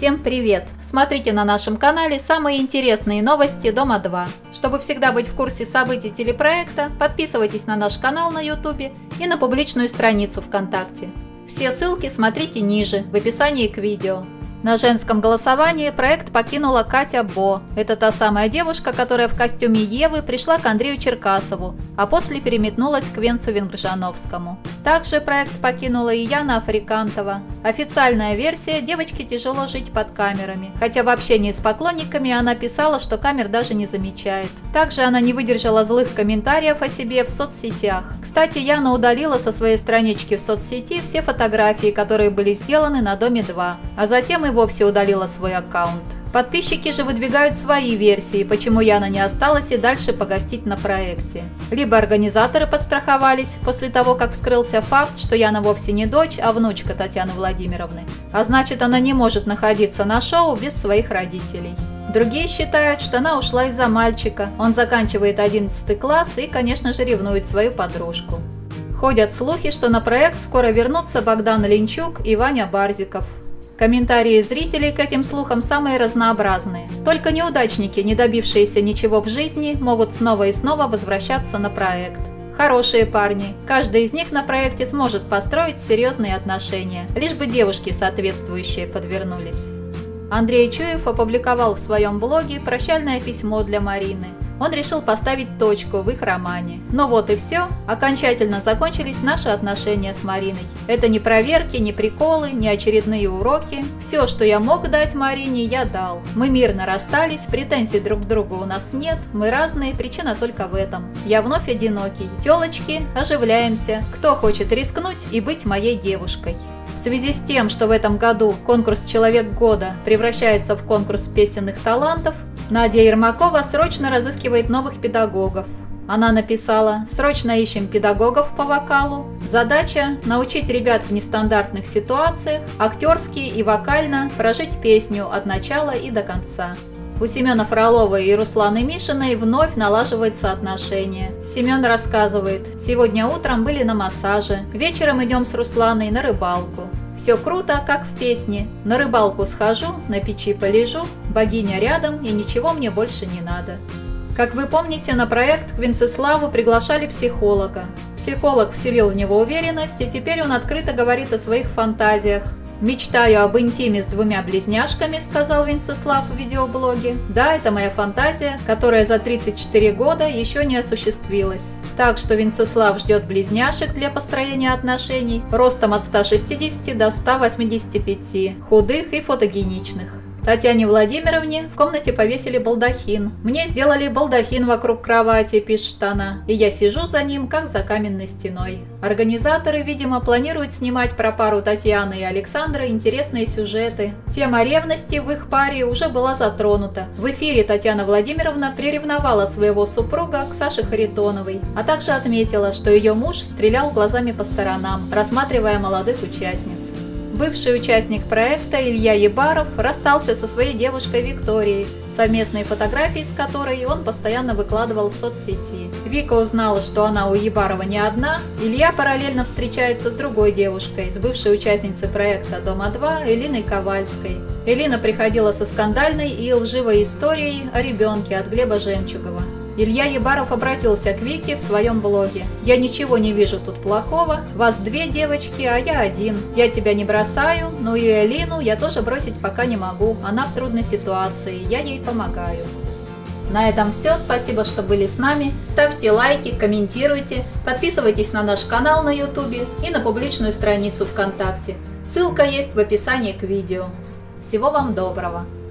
Всем привет! Смотрите на нашем канале самые интересные новости Дома 2. Чтобы всегда быть в курсе событий телепроекта, подписывайтесь на наш канал на YouTube и на публичную страницу ВКонтакте. Все ссылки смотрите ниже, в описании к видео. На женском голосовании проект покинула Катя Бо. Это та самая девушка, которая в костюме Евы пришла к Андрею Черкасову, а после переметнулась к Венцу Венгржановскому. Также проект покинула и Яна Африкантова. Официальная версия: девочке тяжело жить под камерами, хотя в общении с поклонниками она писала, что камер даже не замечает. Также она не выдержала злых комментариев о себе в соцсетях. Кстати, Яна удалила со своей странички в соцсети все фотографии, которые были сделаны на Доме 2, а затем и вовсе удалила свой аккаунт. Подписчики же выдвигают свои версии, почему Яна не осталась и дальше погостить на проекте. Либо организаторы подстраховались после того, как вскрылся факт, что Яна вовсе не дочь, а внучка Татьяны Владимировны. А значит, она не может находиться на шоу без своих родителей. Другие считают, что она ушла из-за мальчика. Он заканчивает 11 класс и, конечно же, ревнует свою подружку. Ходят слухи, что на проект скоро вернутся Богдан Линчук и Ваня Барзиков. Комментарии зрителей к этим слухам самые разнообразные. Только неудачники, не добившиеся ничего в жизни, могут снова и снова возвращаться на проект. Хорошие парни. Каждый из них на проекте сможет построить серьезные отношения, лишь бы девушки соответствующие подвернулись. Андрей Чуев опубликовал в своем блоге прощальное письмо для Марины. Он решил поставить точку в их романе. Ну вот и все. Окончательно закончились наши отношения с Мариной. Это не проверки, не приколы, не очередные уроки. Все, что я мог дать Марине, я дал. Мы мирно расстались, претензий друг к другу у нас нет, мы разные, причина только в этом. Я вновь одинокий. Тёлочки, оживляемся. Кто хочет рискнуть и быть моей девушкой? В связи с тем, что в этом году конкурс «Человек года» превращается в конкурс песенных талантов, Надя Ермакова срочно разыскивает новых педагогов. Она написала: «Срочно ищем педагогов по вокалу. Задача – научить ребят в нестандартных ситуациях актерски и вокально прожить песню от начала и до конца». У Семена Фролова и Русланы Мишиной вновь налаживаются отношения. Семен рассказывает: «Сегодня утром были на массаже, вечером идем с Русланой на рыбалку. Все круто, как в песне. На рыбалку схожу, на печи полежу, богиня рядом, и ничего мне больше не надо». Как вы помните, на проект к Венцеславу приглашали психолога. Психолог вселил в него уверенность, и теперь он открыто говорит о своих фантазиях. «Мечтаю об интиме с двумя близняшками», – сказал Венцеслав в видеоблоге. «Да, это моя фантазия, которая за 34 года еще не осуществилась». Так что Венцеслав ждет близняшек для построения отношений ростом от 160 до 185, худых и фотогеничных. Татьяне Владимировне в комнате повесили балдахин. «Мне сделали балдахин вокруг кровати», – пишет она, «и я сижу за ним, как за каменной стеной». Организаторы, видимо, планируют снимать про пару Татьяны и Александра интересные сюжеты. Тема ревности в их паре уже была затронута. В эфире Татьяна Владимировна приревновала своего супруга к Саше Харитоновой, а также отметила, что ее муж стрелял глазами по сторонам, рассматривая молодых участниц. Бывший участник проекта Илья Ебаров расстался со своей девушкой Викторией, совместные фотографии с которой он постоянно выкладывал в соцсети. Вика узнала, что она у Ебарова не одна. Илья параллельно встречается с другой девушкой, с бывшей участницей проекта Дома 2 Элиной Ковальской. Элина приходила со скандальной и лживой историей о ребенке от Глеба Жемчугова. Илья Ебаров обратился к Вике в своем блоге: «Я ничего не вижу тут плохого, вас две девочки, а я один. Я тебя не бросаю, но и Элину я тоже бросить пока не могу, она в трудной ситуации, я ей помогаю». На этом все, спасибо, что были с нами. Ставьте лайки, комментируйте, подписывайтесь на наш канал на YouTube и на публичную страницу ВКонтакте. Ссылка есть в описании к видео. Всего вам доброго!